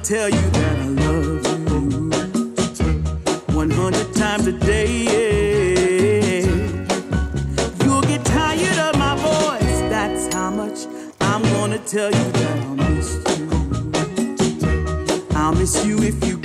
tell you that I love you 100 times a day. You'll get tired of my voice, that's how much I'm gonna tell you that I'll miss you. I'll miss you if you